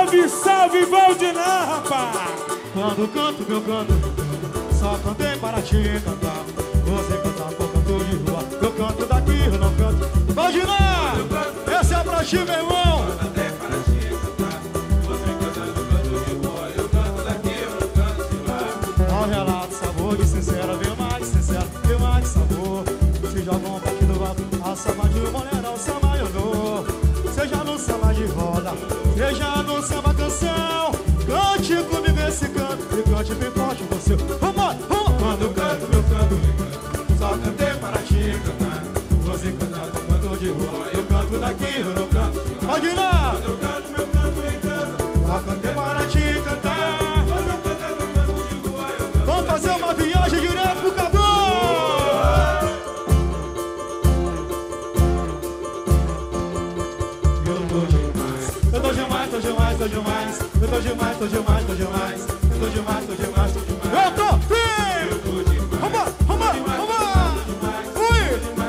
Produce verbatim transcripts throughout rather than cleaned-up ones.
Salve, salve, Valdinar, rapaz! Quando canto, que eu canto, só cantei para te cantar. Você canta por canto de rua, eu canto daqui, eu não canto. Valdinar, esse é pra ti, meu irmão. Eu cantei para te cantar. Você canta no canto de rua, eu canto daqui, eu não canto de lá. Ao relato, sabor de sincera, vem mais sincero, vem mais sabor. Se jogam um pouquinho do alto, a samba de mulherão, samba eu dou. Seja no samba de roda, seja no samba canção, cante comigo esse canto e cante bem forte você. Vamos, vamos! Quando eu canto, meu canto, só cantei para te cantar. Você canta no canto de rua, eu canto daqui, eu não canto de lá. Pode ir lá! Quando eu canto, meu canto, eu canto. Só cantei para te cantar. Quando eu canto no canto de rua, eu canto. Vamos fazer uma viagem direto pro Cadu! Eu tô demais, tô demais, tô demais. Eu tô demais, tô demais, tô demais. Eu tô demais, tô demais, tô demais. Eu tô, sim! Eu tô demais. Vamos, vamos, vamos! Fui!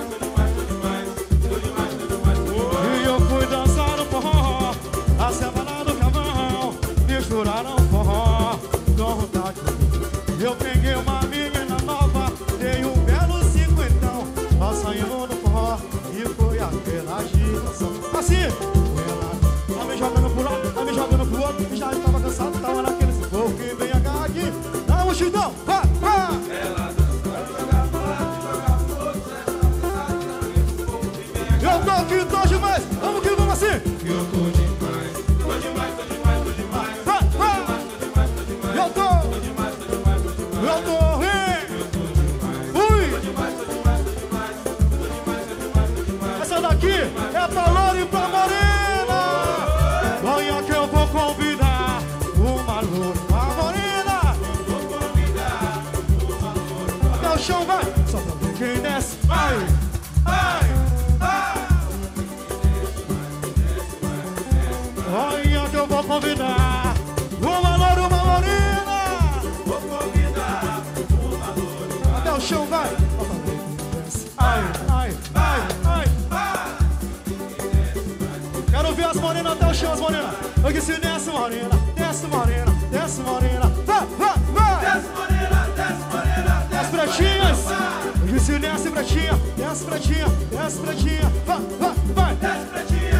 E eu fui dançar no forró, a semana do cavão. Misturaram forró com vontade. Eu peguei uma menina nova, dei um belo cinquentão. Nós saímos no forró e foi aquela agitação. Assim! Tá me jogando pro lado, tá me jogando pro outro. E já estava cansado, tava naquele fogo que vem cá aqui. Na multidão, vai, vai! Ela dança, joga pra lá, joga pro outro. Eu tô aqui, tô demais, vamos que vamos assim! Eu tô demais, tô demais, tô demais, tô demais. Vai, vai! Tô demais, tô demais, Eu tô, tô demais, tô demais, tô demais. eu tô, hein? Eu tô demais, Fui! tô demais, tô demais, tô demais. Tô demais, tô demais, tô demais. Essa daqui é pra Loura e pra Morena. Amanhã que eu vou convidar uma loura, uma morena. Vou convidar uma loura. Até o chão vai, só pra ver quem desce. Ai, ai, ai. Amanhã que eu vou convidar uma loura, uma morena. Vou convidar uma loura. Até o chão vai, só pra ver quem desce. Ai, ai, ai, ai, ai. Quero ver as morenas até o chão, as morenas. Eu disse desce morena, desce morena, desce morena. Vai, vai, vai. Desce morena, desce morena, As desce pretinhas. morena, Eu disse desce pretinha, desce pretinha, desce pretinha. Vai, vai, vai. desce pretinha,